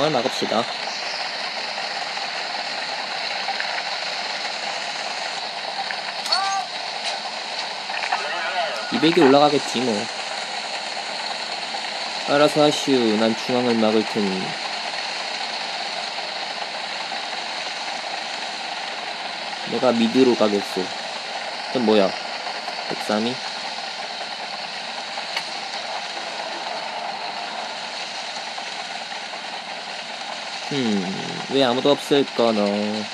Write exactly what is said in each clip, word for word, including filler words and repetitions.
중앙을 막읍시다. 이백이 올라가겠지 뭐. 알아서 하시오. 난 중앙을 막을 테니. 내가 미드로 가겠소. 그럼 뭐야? 백삼이? 음, 왜 아무도 없을까, 너.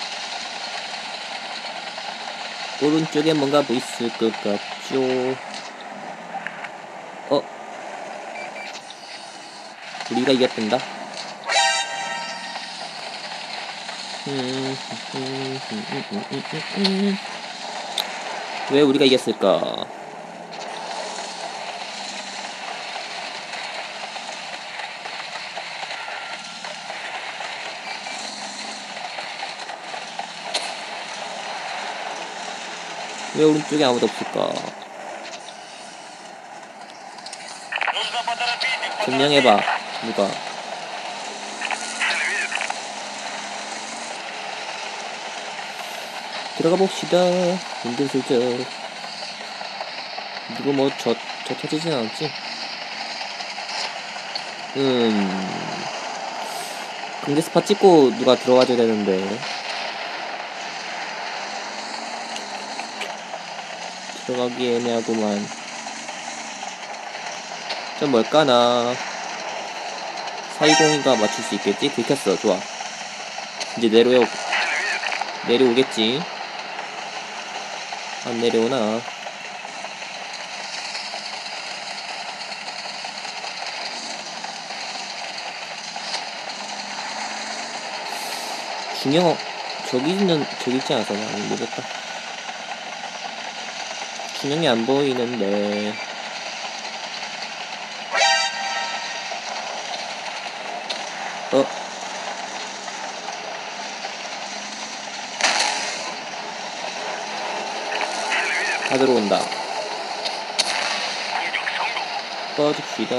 오른쪽에 뭔가 뭐 있을 것 같죠? 어? 우리가 이겼단다? 음, 음, 음, 음, 음, 음, 음, 음. 왜 우리가 이겼을까? 왜 오른쪽에 아무도 없을까? 증명해봐. 누가? 들어가 봅시다. 은근슬쩍. 누구 뭐 저, 저 터지진 않았지? 음. 근데 스팟 찍고 누가 들어가줘야 되는데. 들어가기 애매하구만. 좀 뭘까나. 사이공이가 맞출 수 있겠지? 들켰어. 좋아. 이제 내려오, 내려오겠지? 안 내려오나? 중형, 저기 있는, 저기 있지 않아서 많이 늦었다. 중형이 안 보이는데. 어? 다 들어온다. 꺼줍시다.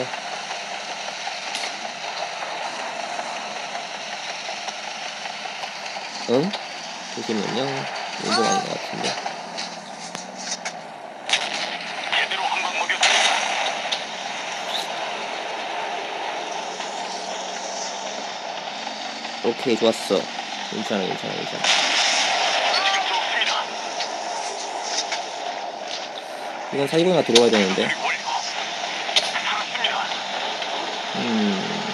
응? 잠시만요. 이거 아닌 것 같은데. 오케이, 좋았어. 괜찮아, 괜찮아, 괜찮아. 이건 사이공이가 들어와야 되는데. 음.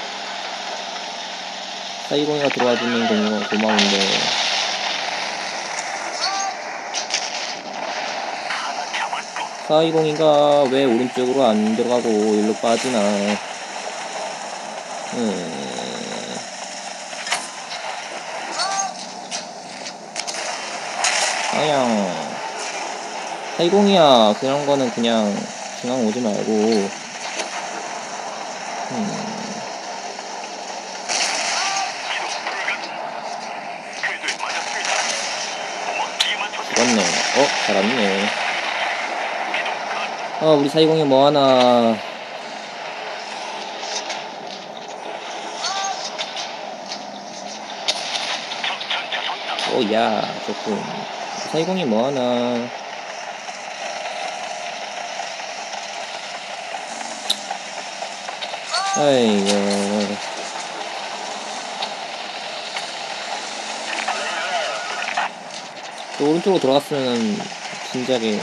사이공이가 들어와주면 고마, 고마운데. 사이공이가 왜 오른쪽으로 안 들어가고 일로 빠지나. 음. 아야. 사이공이야. 그런 거는 그냥 중앙 오지 말고. 음. 죽었네. 어? 잘왔네. 아, 우리 사이공이 뭐하나. 오야, 좋군. 사이공이 뭐하나. 아이고. 또 오른쪽으로 들어갔으면 진작에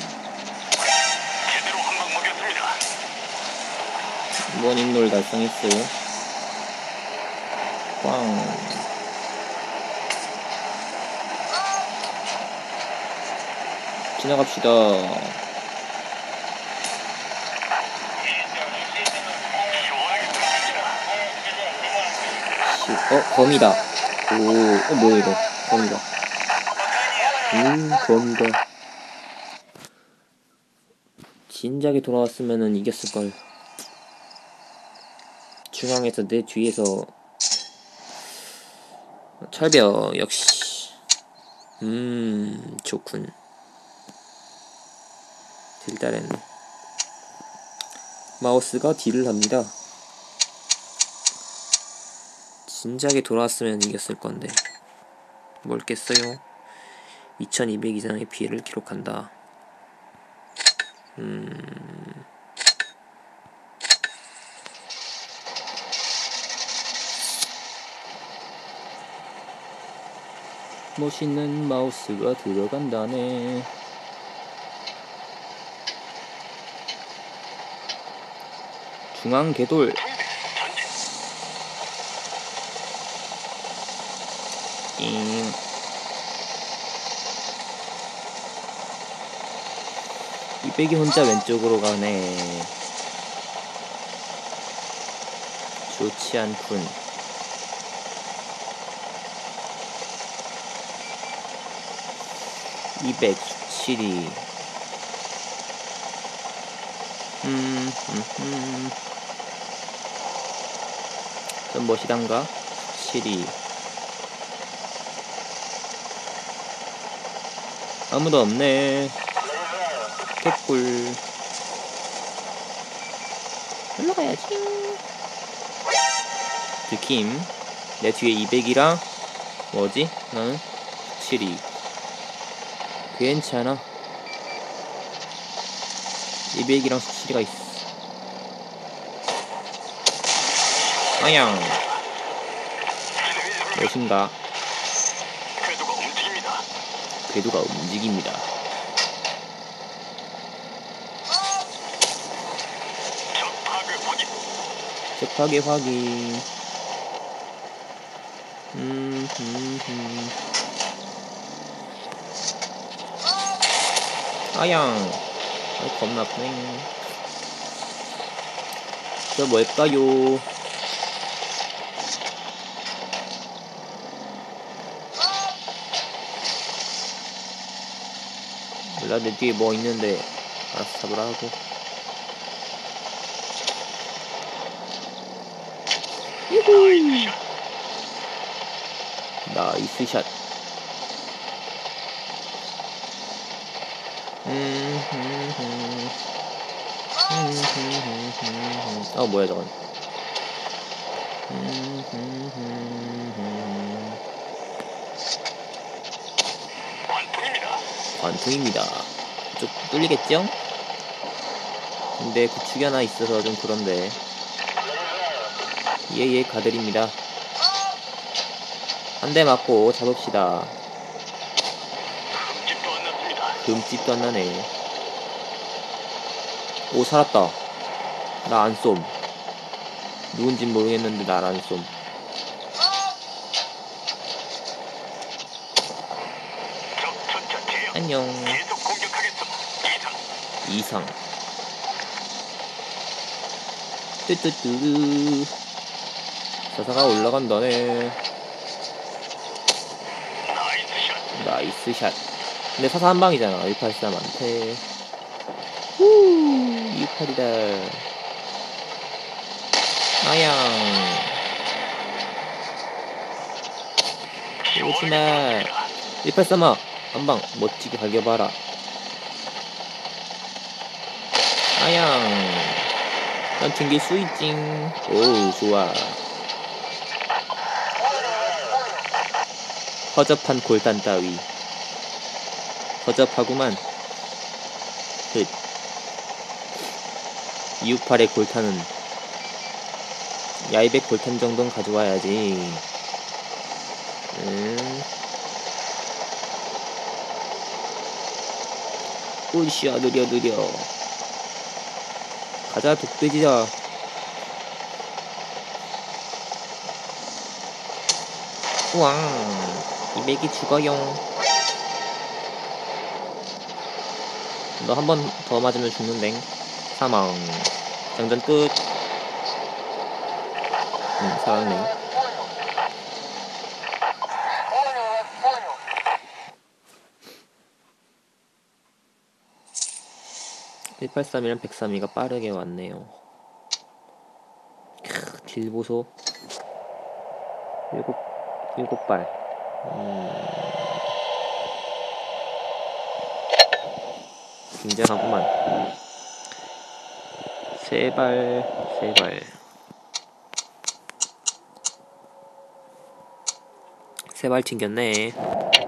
원인롤 달성했어요. 꽝. 지나갑시다. 어, 검이다. 오, 어, 뭐야 이거. 검이다. 음, 검이다. 진작에 돌아왔으면은 이겼을걸. 중앙에서 내 뒤에서 철벽 역시. 음, 좋군. 딜달했네. 마우스가 딜을 합니다. 진작에 돌아왔으면 이겼을 건데 뭘 깼어요? 이천이백 이상의 피해를 기록한다. 음... 멋있는 마우스가 들어간다네. 중앙 궤돌. 잉. 이백이 혼자 왼쪽으로 가네. 좋지 않군. 이백 수칠이. 음, 음, 음. 좀 멋이단가? 수칠이. 아무도 없네. 개꿀. 올라가야지. 느낌. 내 뒤에 이백이랑 뭐지? 나는 수칠이. 괜찮아. 이백이랑 수칠이가 있어. 아양. 무엇인가? 궤도가 움직입니다. 궤도가 움직입니다. 적 파괴 확인. 적 파괴 확인. 음, 음, 음. 아양. 아, 겁나 아프네. 저 뭘까요? 몰라, 내 뒤에 뭐 있는데 알아서 잡으라고. 나이스 샷. 나이스 샷. 음, 음, 음. 음, 음, 음, 음. 어, 뭐야 저건. 음, 음, 음, 음. 관통입니다. 관통입니다. 좀 뚫리겠죠? 근데 구축이 하나 있어서 좀 그런데. 예예, 가드립니다. 한 대 맞고 잡읍시다. 흠집도 안 났습니다. 흠집도 안 나네. 오, 살았다. 나 안 쏨. 누군진 모르겠는데 날 안 쏨. 적 전차 대형. 안녕. 계속 공격하겠음. 이상. 이상. 뚜뚜뚜. 사사가 올라간다네. 나이스 샷. 나이스 샷. 근데 사사 한 방이잖아. 일팔삼한테. 후, 이십팔이다. 아양. 오지마. 일팔삼아. 한 방 멋지게 갈겨봐라. 아양. 난 튕길 수 있징. 오, 좋아. 허접한 골단 따위. 허접하구만. 흑. 이십팔의 골탄은 야이백 골탄 정도는 가져와야지. 음. 으쌰, 느려 느려. 가자, 독돼지다. 우왕. 이백이 죽어용. 너 한 번 더 맞으면 죽는댕. 사망. 장전 끝. 응, 살았네. 일팔삼이랑 백삼이가 빠르게 왔네요. 크, 딜 보소. 일곱, 일곱 발. 음. 굉장하구만. 세 발, 세 발. 세 발 튕겼네.